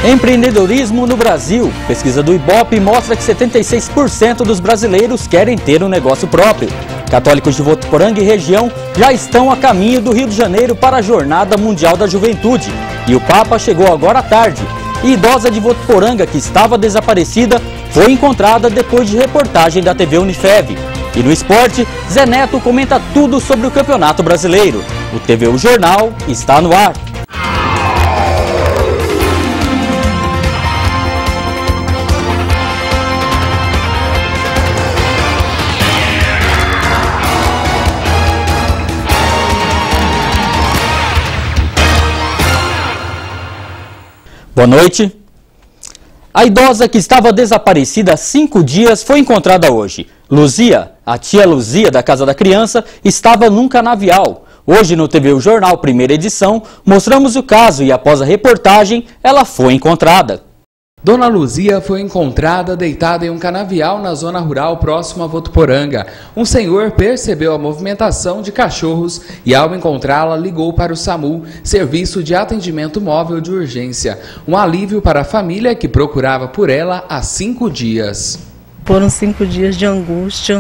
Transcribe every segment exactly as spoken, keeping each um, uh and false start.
Empreendedorismo no Brasil. Pesquisa do Ibope mostra que setenta e seis por cento dos brasileiros querem ter um negócio próprio. Católicos de Votuporanga e região já estão a caminho do Rio de Janeiro para a Jornada Mundial da Juventude. E o Papa chegou agora à tarde. E idosa de Votuporanga, que estava desaparecida, foi encontrada depois de reportagem da T V Unifev. E no esporte, Zé Neto comenta tudo sobre o Campeonato Brasileiro. O T V O Jornal está no ar. Boa noite. A idosa que estava desaparecida há cinco dias foi encontrada hoje. Luzia, a tia Luzia da Casa da Criança, estava num canavial. Hoje no T V O Jornal, primeira edição, mostramos o caso e após a reportagem, ela foi encontrada. Dona Luzia foi encontrada deitada em um canavial na zona rural próximo a Votuporanga. Um senhor percebeu a movimentação de cachorros e, ao encontrá-la, ligou para o SAMU, Serviço de Atendimento Móvel de Urgência. Um alívio para a família que procurava por ela há cinco dias. Foram cinco dias de angústia,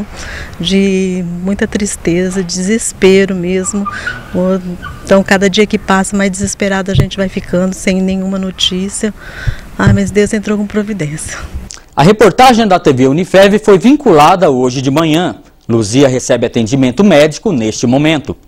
de muita tristeza, desespero mesmo. Então, cada dia que passa, mais desesperada a gente vai ficando, sem nenhuma notícia. Ah, mas Deus entrou com providência. A reportagem da T V Unifev foi vinculada hoje de manhã. Luzia recebe atendimento médico neste momento.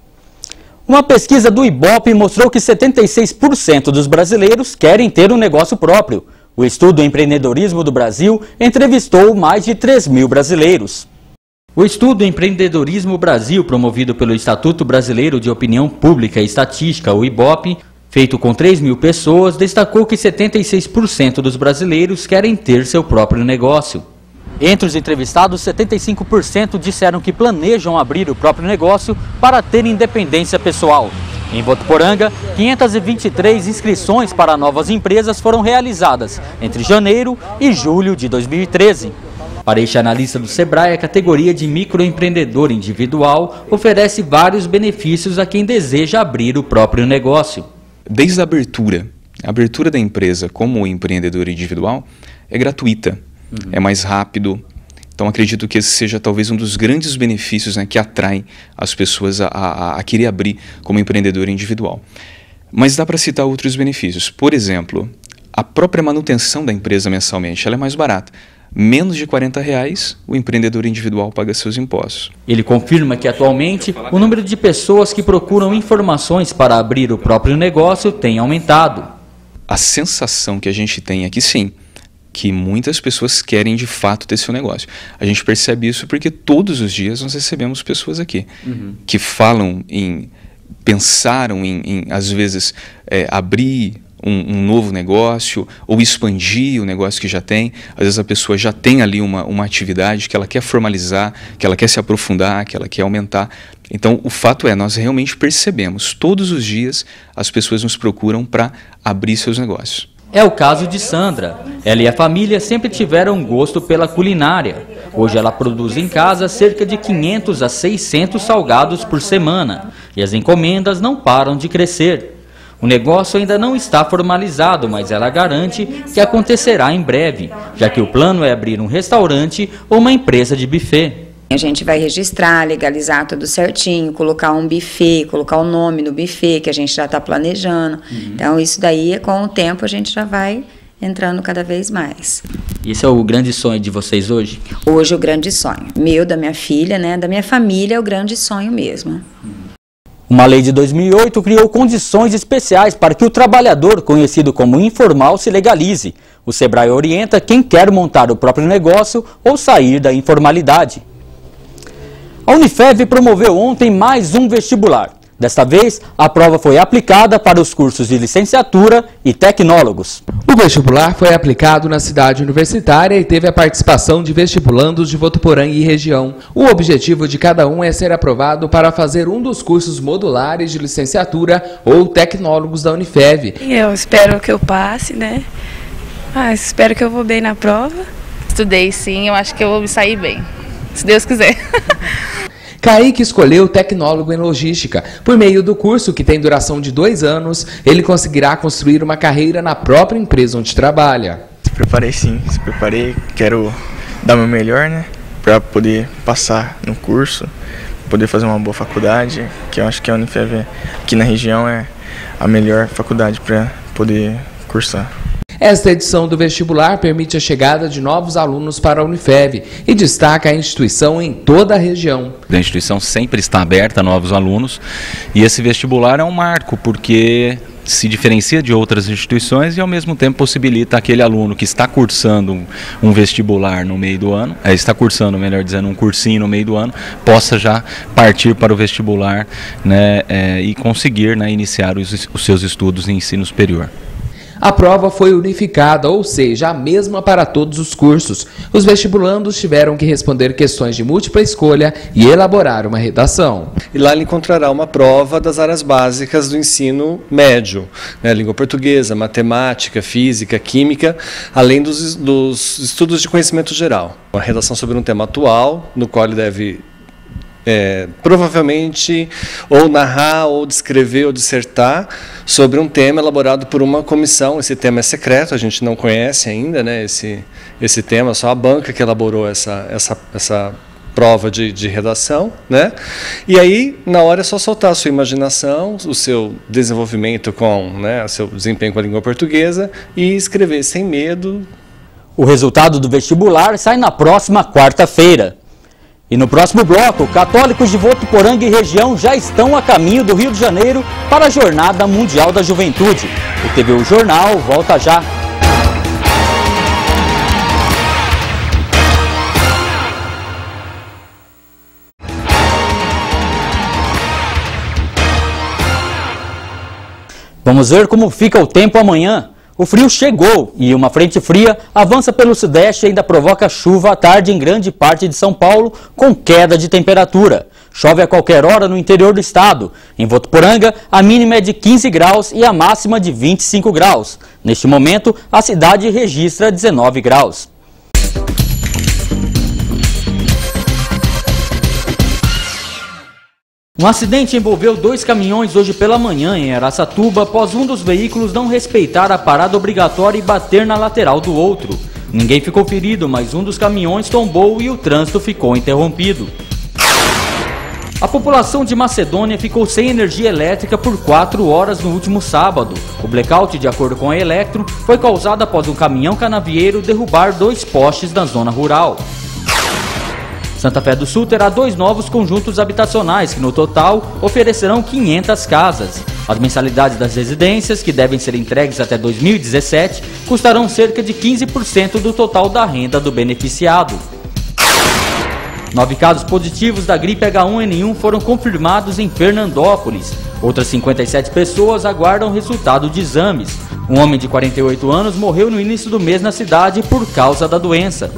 Uma pesquisa do Ibope mostrou que setenta e seis por cento dos brasileiros querem ter um negócio próprio. O estudo Empreendedorismo do Brasil entrevistou mais de três mil brasileiros. O estudo Empreendedorismo Brasil, promovido pelo Instituto Brasileiro de Opinião Pública e Estatística, o Ibope, feito com três mil pessoas, destacou que setenta e seis por cento dos brasileiros querem ter seu próprio negócio. Entre os entrevistados, setenta e cinco por cento disseram que planejam abrir o próprio negócio para ter independência pessoal. Em Votuporanga, quinhentas e vinte e três inscrições para novas empresas foram realizadas entre janeiro e julho de dois mil e treze. Para este analista do Sebrae, a categoria de microempreendedor individual oferece vários benefícios a quem deseja abrir o próprio negócio. Desde a abertura, a abertura da empresa como empreendedor individual é gratuita, uhum. é mais rápido. Então acredito que esse seja talvez um dos grandes benefícios, né, que atraem as pessoas a, a, a querer abrir como empreendedor individual. Mas dá para citar outros benefícios. Por exemplo, a própria manutenção da empresa mensalmente ela é mais barata. Menos de quarenta reais, o empreendedor individual paga seus impostos. Ele confirma que atualmente o número de pessoas que procuram informações para abrir o próprio negócio tem aumentado. A sensação que a gente tem aqui sim, que muitas pessoas querem de fato ter seu negócio. A gente percebe isso porque todos os dias nós recebemos pessoas aqui uhum. que falam em, pensaram em, em às vezes, é, abrir um, um novo negócio ou expandir o negócio que já tem. Às vezes a pessoa já tem ali uma, uma atividade que ela quer formalizar, que ela quer se aprofundar, que ela quer aumentar. Então, o fato é, nós realmente percebemos, todos os dias as pessoas nos procuram para abrir seus negócios. É o caso de Sandra. Ela e a família sempre tiveram gosto pela culinária. Hoje ela produz em casa cerca de quinhentos a seiscentos salgados por semana. E as encomendas não param de crescer. O negócio ainda não está formalizado, mas ela garante que acontecerá em breve, já que o plano é abrir um restaurante ou uma empresa de buffet. A gente vai registrar, legalizar tudo certinho, colocar um buffet, colocar o nome no buffet que a gente já está planejando. Uhum. Então, isso daí, com o tempo, a gente já vai entrando cada vez mais. Esse é o grande sonho de vocês hoje? Hoje, o grande sonho. Meu, da minha filha, né, da minha família, é o grande sonho mesmo. Uma lei de dois mil e oito criou condições especiais para que o trabalhador, conhecido como informal, se legalize. O Sebrae orienta quem quer montar o próprio negócio ou sair da informalidade. A Unifev promoveu ontem mais um vestibular. Desta vez, a prova foi aplicada para os cursos de licenciatura e tecnólogos. O vestibular foi aplicado na cidade universitária e teve a participação de vestibulandos de Votuporanga e região. O objetivo de cada um é ser aprovado para fazer um dos cursos modulares de licenciatura ou tecnólogos da Unifev. Eu espero que eu passe, né? Ah, espero que eu vou bem na prova. Estudei sim, eu acho que eu vou me sair bem, se Deus quiser. Kaique escolheu tecnólogo em logística. Por meio do curso, que tem duração de dois anos, ele conseguirá construir uma carreira na própria empresa onde trabalha. Se preparei sim, se preparei, quero dar o meu melhor, né, para poder passar no curso, poder fazer uma boa faculdade, que eu acho que a Unifev aqui na região é a melhor faculdade para poder cursar. Esta edição do vestibular permite a chegada de novos alunos para a Unifev e destaca a instituição em toda a região. A instituição sempre está aberta a novos alunos e esse vestibular é um marco porque se diferencia de outras instituições e ao mesmo tempo possibilita aquele aluno que está cursando um, um vestibular no meio do ano, é, está cursando, melhor dizendo, um cursinho no meio do ano, possa já partir para o vestibular, né, é, e conseguir, né, iniciar os, os seus estudos em ensino superior. A prova foi unificada, ou seja, a mesma para todos os cursos. Os vestibulandos tiveram que responder questões de múltipla escolha e elaborar uma redação. E lá ele encontrará uma prova das áreas básicas do ensino médio, né, língua portuguesa, matemática, física, química, além dos, dos estudos de conhecimento geral. Uma redação sobre um tema atual, no qual ele deve É, provavelmente ou narrar, ou descrever, ou dissertar sobre um tema elaborado por uma comissão. Esse tema é secreto, a gente não conhece ainda, né, esse, esse tema, só a banca que elaborou essa, essa, essa prova de, de redação, né? E aí, na hora, é só soltar a sua imaginação, o seu desenvolvimento com, né, o seu desempenho com a língua portuguesa e escrever sem medo. O resultado do vestibular sai na próxima quarta-feira. E no próximo bloco, católicos de Votuporanga e região já estão a caminho do Rio de Janeiro para a Jornada Mundial da Juventude. O T V U Jornal volta já. Vamos ver como fica o tempo amanhã. O frio chegou e uma frente fria avança pelo sudeste e ainda provoca chuva à tarde em grande parte de São Paulo, com queda de temperatura. Chove a qualquer hora no interior do estado. Em Votuporanga, a mínima é de quinze graus e a máxima de vinte e cinco graus. Neste momento, a cidade registra dezenove graus. Um acidente envolveu dois caminhões hoje pela manhã em Araçatuba após um dos veículos não respeitar a parada obrigatória e bater na lateral do outro. Ninguém ficou ferido, mas um dos caminhões tombou e o trânsito ficou interrompido. A população de Macedônia ficou sem energia elétrica por quatro horas no último sábado. O blackout, de acordo com a Electro, foi causado após um caminhão canavieiro derrubar dois postes na zona rural. Santa Fé do Sul terá dois novos conjuntos habitacionais que, no total, oferecerão quinhentas casas. As mensalidades das residências, que devem ser entregues até dois mil e dezessete, custarão cerca de quinze por cento do total da renda do beneficiado. Nove casos positivos da gripe H um N um foram confirmados em Fernandópolis. Outras cinquenta e sete pessoas aguardam resultado de exames. Um homem de quarenta e oito anos morreu no início do mês na cidade por causa da doença.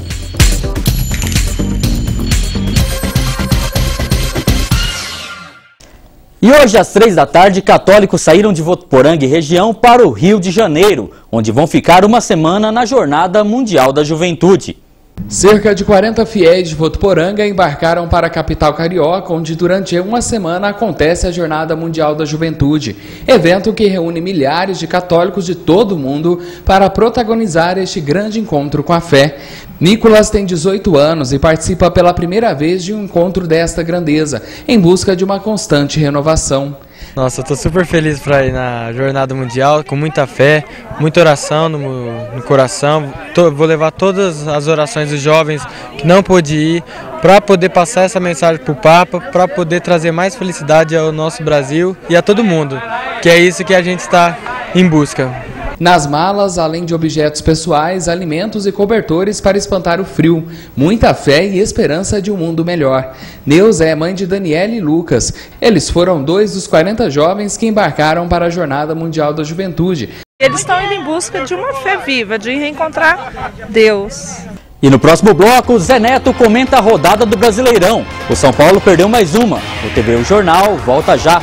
E hoje, às três da tarde, católicos saíram de Votuporanga e região para o Rio de Janeiro, onde vão ficar uma semana na Jornada Mundial da Juventude. Cerca de quarenta fiéis de Votuporanga embarcaram para a capital carioca, onde durante uma semana acontece a Jornada Mundial da Juventude, evento que reúne milhares de católicos de todo o mundo para protagonizar este grande encontro com a fé. Nicolas tem dezoito anos e participa pela primeira vez de um encontro desta grandeza, em busca de uma constante renovação. Nossa, eu tô super feliz para ir na Jornada Mundial, com muita fé, muita oração no, no coração. Tô, vou levar todas as orações dos jovens que não pôde ir, para poder passar essa mensagem para o Papa, para poder trazer mais felicidade ao nosso Brasil e a todo mundo, que é isso que a gente está em busca. Nas malas, além de objetos pessoais, alimentos e cobertores para espantar o frio, muita fé e esperança de um mundo melhor. Neuza é mãe de Daniele e Lucas. Eles foram dois dos quarenta jovens que embarcaram para a Jornada Mundial da Juventude. Eles estão indo em busca de uma fé viva, de reencontrar Deus. E no próximo bloco, Zé Neto comenta a rodada do Brasileirão. O São Paulo perdeu mais uma. O T V U Jornal volta já.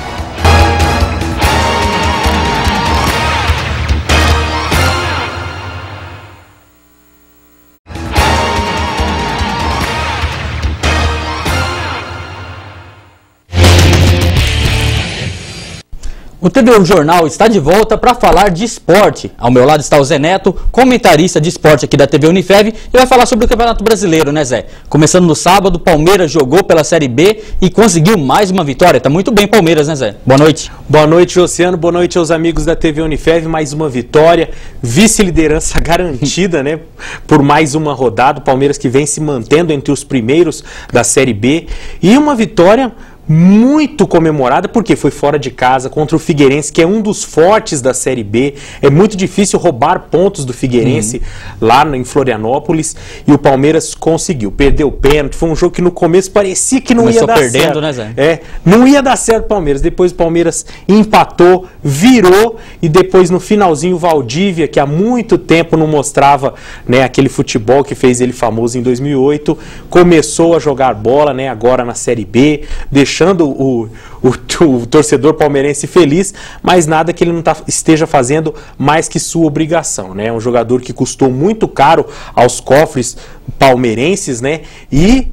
O T V Jornal está de volta para falar de esporte. Ao meu lado está o Zé Neto, comentarista de esporte aqui da T V Unifev, e vai falar sobre o Campeonato Brasileiro, né, Zé? Começando no sábado, Palmeiras jogou pela Série B e conseguiu mais uma vitória. Tá muito bem, Palmeiras, né, Zé? Boa noite. Boa noite, Oceano. Boa noite aos amigos da T V Unifev. Mais uma vitória, vice-liderança garantida, né? Por mais uma rodada. O Palmeiras que vem se mantendo entre os primeiros da Série B. E uma vitória muito comemorada, porque foi fora de casa contra o Figueirense, que é um dos fortes da Série B. É muito difícil roubar pontos do Figueirense uhum. lá em Florianópolis, e o Palmeiras conseguiu. Perdeu o pênalti, foi um jogo que no começo parecia que não Começou ia dar perdendo, certo. Né, Zé? É, não ia dar certo o Palmeiras. Depois o Palmeiras empatou, virou, e depois no finalzinho o Valdívia, que há muito tempo não mostrava, né, aquele futebol que fez ele famoso em dois mil e oito, começou a jogar bola, né, agora na Série B, deixando O, o, o torcedor palmeirense feliz, mas nada que ele não tá, esteja fazendo mais que sua obrigação, né? É um jogador que custou muito caro aos cofres palmeirenses, né? E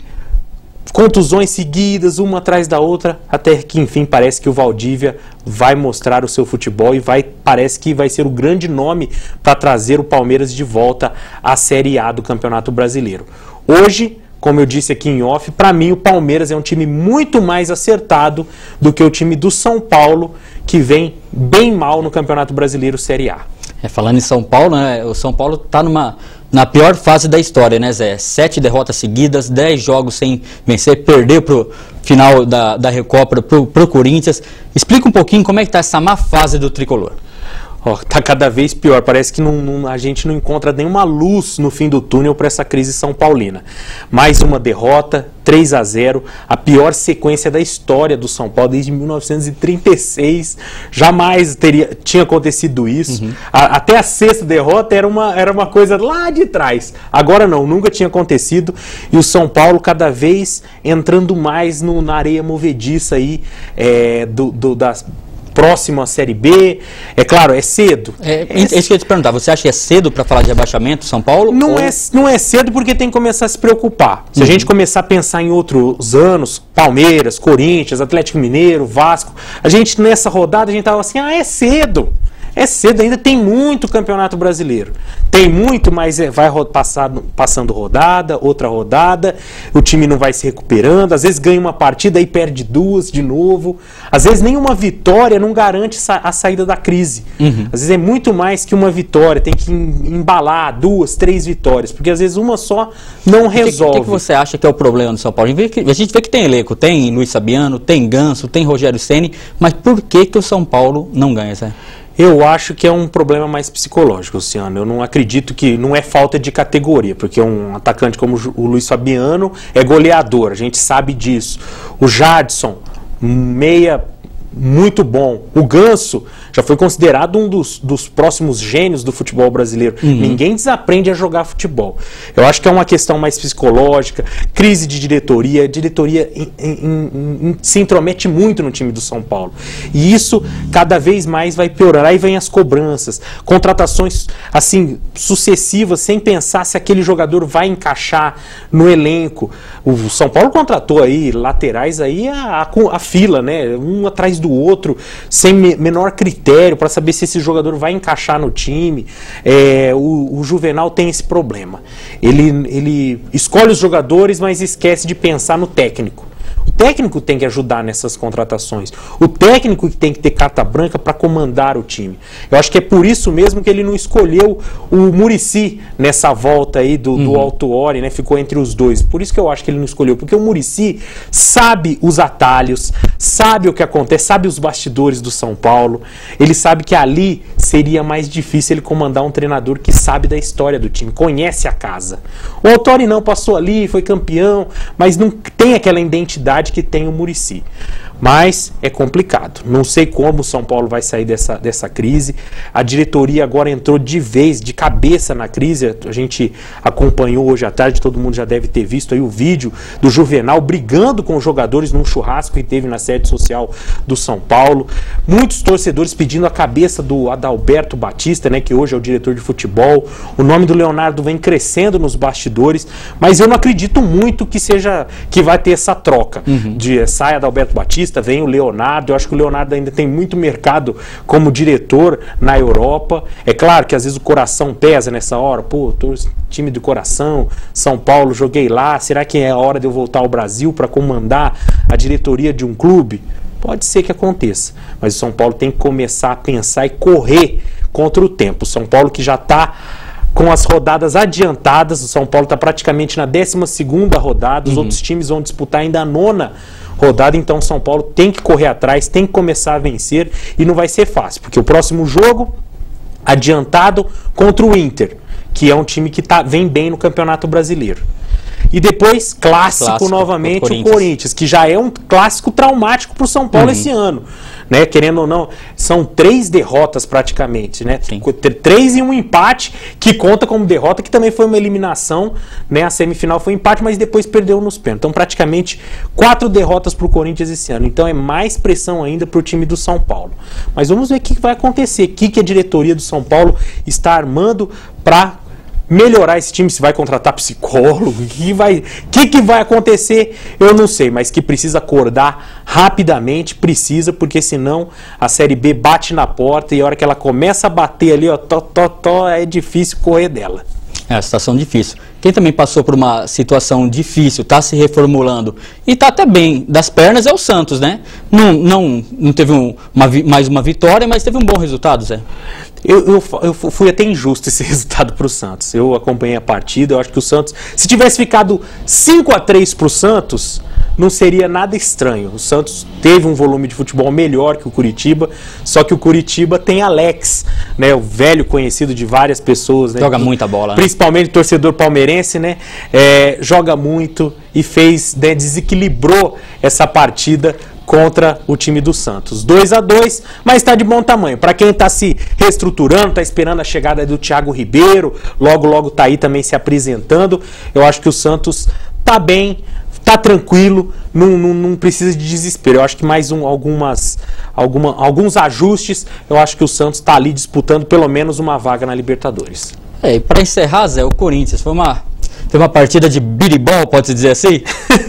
contusões seguidas, uma atrás da outra, até que enfim parece que o Valdívia vai mostrar o seu futebol e vai, parece que vai ser o grande nome para trazer o Palmeiras de volta à Série A do Campeonato Brasileiro. Hoje, como eu disse aqui em off, para mim o Palmeiras é um time muito mais acertado do que o time do São Paulo, que vem bem mal no Campeonato Brasileiro Série A. É, falando em São Paulo, né, o São Paulo está numa, na pior fase da história, né, Zé? Sete derrotas seguidas, dez jogos sem vencer, perdeu pro final da, da Recopa pro, pro Corinthians. Explica um pouquinho como é que está essa má fase do Tricolor. Oh, tá cada vez pior, parece que não, não, a gente não encontra nenhuma luz no fim do túnel para essa crise são paulina. Mais uma derrota, três a zero, a pior sequência da história do São Paulo desde mil novecentos e trinta e seis, jamais teria, tinha acontecido isso. Uhum. A, até a sexta derrota era uma, era uma coisa lá de trás, agora não, nunca tinha acontecido, e o São Paulo cada vez entrando mais no, na areia movediça aí, é, do, do, das próximo à Série B. É claro, é cedo. É, é isso que eu ia te perguntar. Você acha que é cedo para falar de rebaixamento São Paulo? Não, ou... é, não é cedo porque tem que começar a se preocupar. Se uhum. a gente começar a pensar em outros anos, Palmeiras, Corinthians, Atlético Mineiro, Vasco, a gente nessa rodada a gente tava assim, ah, é cedo. É cedo, ainda tem muito Campeonato Brasileiro. Tem muito, mas é, vai passado, passando rodada, outra rodada, o time não vai se recuperando, às vezes ganha uma partida e perde duas de novo. Às vezes nenhuma vitória não garante a saída da crise. Uhum. Às vezes é muito mais que uma vitória, tem que embalar duas, três vitórias, porque às vezes uma só não resolve. O que, que você acha que é o problema do São Paulo? A gente vê que tem elenco, tem Luiz Fabiano, tem Ganso, tem Rogério Ceni, mas por que, que o São Paulo não ganha, Zé? Eu acho que é um problema mais psicológico, Luciano. Eu não acredito que não é falta de categoria, porque um atacante como o Luiz Fabiano é goleador, a gente sabe disso. O Jadson, meia muito bom. O Ganso já foi considerado um dos, dos próximos gênios do futebol brasileiro. Uhum. Ninguém desaprende a jogar futebol. Eu acho que é uma questão mais psicológica, crise de diretoria. A diretoria in, in, in, se intromete muito no time do São Paulo. E isso cada vez mais vai piorar. Aí vem as cobranças, contratações assim sucessivas, sem pensar se aquele jogador vai encaixar no elenco. O São Paulo contratou aí laterais aí a, a, a fila, né? Um atrás do outro, sem me, menor critério para saber se esse jogador vai encaixar no time. É, o, o Juvenal tem esse problema. Ele, ele escolhe os jogadores, mas esquece de pensar no técnico. O técnico tem que ajudar nessas contratações. O técnico que tem que ter carta branca para comandar o time. Eu acho que é por isso mesmo que ele não escolheu o Muricy nessa volta aí do, uhum. do Autuori, né? Ficou entre os dois. Por isso que eu acho que ele não escolheu. Porque o Muricy sabe os atalhos, sabe o que acontece, sabe os bastidores do São Paulo. Ele sabe que ali seria mais difícil ele comandar um treinador que sabe da história do time, conhece a casa. O Autuori não, passou ali, foi campeão, mas não tem aquela identidade que tem o Muricy. Mas é complicado. Não sei como o São Paulo vai sair dessa, dessa crise. A diretoria agora entrou de vez, de cabeça na crise. A gente acompanhou hoje à tarde, todo mundo já deve ter visto aí o vídeo do Juvenal brigando com os jogadores num churrasco que teve na sede social do São Paulo. Muitos torcedores pedindo a cabeça do Adalberto Batista, né, que hoje é o diretor de futebol. O nome do Leonardo vem crescendo nos bastidores, mas eu não acredito muito que seja que vai ter essa troca. Uhum. De sai Adalberto Batista, Batista, vem o Leonardo. Eu acho que o Leonardo ainda tem muito mercado como diretor na Europa. É claro que às vezes o coração pesa nessa hora. Pô, tô time do coração, São Paulo, joguei lá. Será que é a hora de eu voltar ao Brasil para comandar a diretoria de um clube? Pode ser que aconteça, mas o São Paulo tem que começar a pensar e correr contra o tempo. O São Paulo que já está com as rodadas adiantadas, o São Paulo está praticamente na décima segunda rodada, os uhum. outros times vão disputar ainda a nona rodada, então o São Paulo tem que correr atrás, tem que começar a vencer, e não vai ser fácil, porque o próximo jogo adiantado contra o Inter, que é um time que tá, vem bem no Campeonato Brasileiro. E depois, clássico, clássico novamente, o Corinthians. o Corinthians, que já é um clássico traumático para o São Paulo uhum. esse ano. Né? Querendo ou não, são três derrotas praticamente. Né? Três e um empate, que conta como derrota, que também foi uma eliminação. Né? A semifinal foi um empate, mas depois perdeu nos pênaltis. Então, praticamente, quatro derrotas para o Corinthians esse ano. Então, é mais pressão ainda para o time do São Paulo. Mas vamos ver o que vai acontecer. O que a diretoria do São Paulo está armando para melhorar esse time, se vai contratar psicólogo, o que vai, que, que vai acontecer, eu não sei, mas que precisa acordar rapidamente, precisa, porque senão a Série B bate na porta e a hora que ela começa a bater ali, ó, tó, tó, tó, é difícil correr dela. É uma situação difícil. Quem também passou por uma situação difícil, está se reformulando e está até bem das pernas é o Santos, né? Não, não, não teve um, uma, mais uma vitória, mas teve um bom resultado, Zé. Eu, eu, eu fui até injusto esse resultado para o Santos. Eu acompanhei a partida, eu acho que o Santos, se tivesse ficado cinco a três para o Santos, não seria nada estranho. O Santos teve um volume de futebol melhor que o Curitiba, só que o Curitiba tem Alex, né, o velho conhecido de várias pessoas. Né, joga muita bola. Né? Principalmente torcedor palmeirense, né, é, joga muito e fez, né, desequilibrou essa partida contra o time do Santos. dois a dois, mas está de bom tamanho. Para quem está se reestruturando, está esperando a chegada do Thiago Ribeiro, logo logo está aí também se apresentando, eu acho que o Santos está bem, está tranquilo, não, não, não precisa de desespero. Eu acho que mais um, algumas, alguma, alguns ajustes, eu acho que o Santos está ali disputando pelo menos uma vaga na Libertadores. É, e para encerrar, Zé, o Corinthians foi uma... Foi uma partida de biribol, pode-se dizer assim?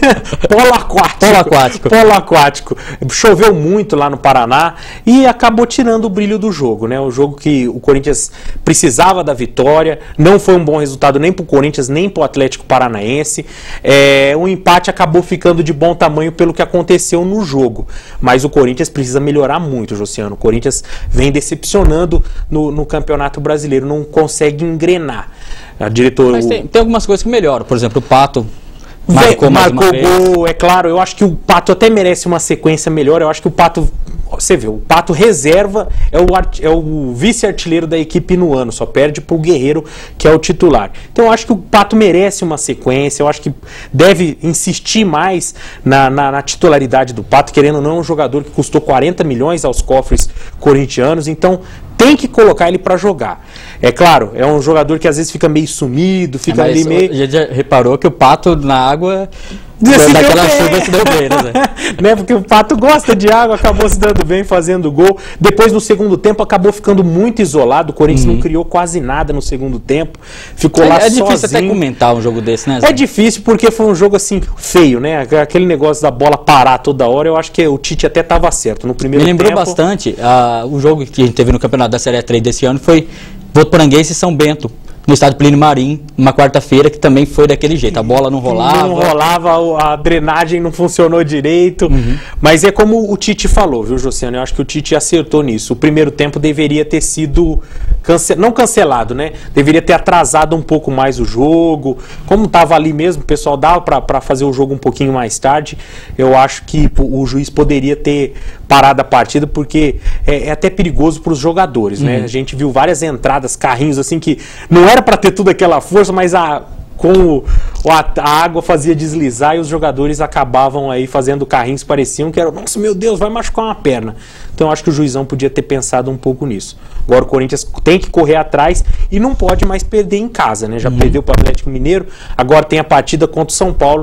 Polo aquático. Polo aquático. Polo aquático. Choveu muito lá no Paraná e acabou tirando o brilho do jogo, né? O jogo que o Corinthians precisava da vitória, não foi um bom resultado nem para o Corinthians, nem para o Atlético Paranaense. É, o empate acabou ficando de bom tamanho pelo que aconteceu no jogo. Mas o Corinthians precisa melhorar muito, Josiano. O Corinthians vem decepcionando no, no Campeonato Brasileiro, não consegue engrenar. A diretora... Mas tem, tem algumas coisas que melhoram. Por exemplo, o Pato marcou, marcou mais uma gol, é claro. Eu acho que o Pato até merece uma sequência melhor. Eu acho que o Pato, você vê, o Pato reserva é o, é o vice-artilheiro da equipe no ano, só perde para o Guerreiro, que é o titular. Então eu acho que o Pato merece uma sequência. Eu acho que deve insistir mais na, na, na titularidade do Pato, querendo ou não, um jogador que custou quarenta milhões aos cofres corintianos. Então tem que colocar ele para jogar. É claro, é um jogador que às vezes fica meio sumido, fica é, ali meio... A gente já reparou que o Pato na água... Daquela chuva se deu bem, né, né? Porque o Pato gosta de água, acabou se dando bem, fazendo gol. Depois, no segundo tempo, acabou ficando muito isolado. O Corinthians uhum. não criou quase nada no segundo tempo. Ficou é, lá é sozinho. É difícil até comentar um jogo desse, né, Zé? É difícil porque foi um jogo assim, feio, né? Aquele negócio da bola parar toda hora, eu acho que o Tite até estava certo. No primeiro Me lembrou tempo... bastante, uh, o jogo que a gente teve no Campeonato da Série três desse ano foi Votuporanguense e São Bento, no estádio Plínio Marim, uma quarta-feira, que também foi daquele jeito, a bola não rolava. Não rolava, a drenagem não funcionou direito, uhum. mas é como o Tite falou, viu, Josiano? Eu acho que o Tite acertou nisso. O primeiro tempo deveria ter sido, cance... não cancelado, né? Deveria ter atrasado um pouco mais o jogo. Como estava ali mesmo, o pessoal dava para fazer o jogo um pouquinho mais tarde. Eu acho que o juiz poderia ter parado a partida, porque é, é até perigoso para os jogadores, uhum. né? A gente viu várias entradas, carrinhos assim, que não era para ter toda aquela força, mas a, com o, a, a água fazia deslizar e os jogadores acabavam aí fazendo carrinhos, pareciam que era, nossa, meu Deus, vai machucar uma perna. Então eu acho que o juizão podia ter pensado um pouco nisso. Agora o Corinthians tem que correr atrás e não pode mais perder em casa, né? Já uhum. perdeu para o Atlético Mineiro, agora tem a partida contra o São Paulo,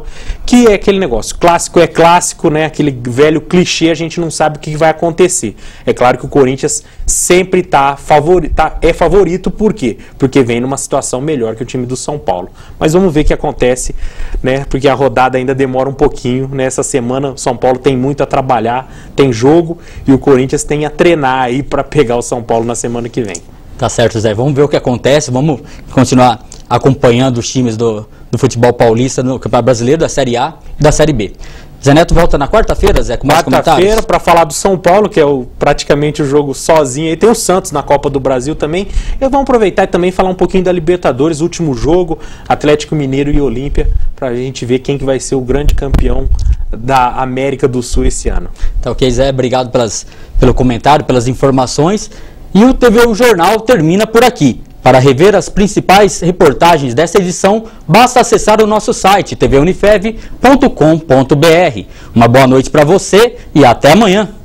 que é aquele negócio, clássico é clássico, né? Aquele velho clichê, a gente não sabe o que vai acontecer. É claro que o Corinthians sempre tá favorito, tá, é favorito, por quê? Porque vem numa situação melhor que o time do São Paulo. Mas vamos ver o que acontece, né? Porque a rodada ainda demora um pouquinho, né? Essa semana o São Paulo tem muito a trabalhar, tem jogo, e o Corinthians tem a treinar aí para pegar o São Paulo na semana que vem. Tá certo, Zé. Vamos ver o que acontece, vamos continuar acompanhando os times do, do futebol paulista no Campeonato Brasileiro, da Série A e da Série B. Zé Neto volta na quarta-feira, Zé, com mais comentários? Quarta-feira, para falar do São Paulo, que é o, praticamente o jogo sozinho. E tem o Santos na Copa do Brasil também. E vamos aproveitar e também falar um pouquinho da Libertadores, último jogo, Atlético Mineiro e Olímpia, para a gente ver quem que vai ser o grande campeão da América do Sul esse ano. Tá ok, Zé, obrigado pelas, pelo comentário, pelas informações. E o T V O Jornal termina por aqui. Para rever as principais reportagens desta edição, basta acessar o nosso site t v unifev ponto com ponto b r. Uma boa noite para você e até amanhã.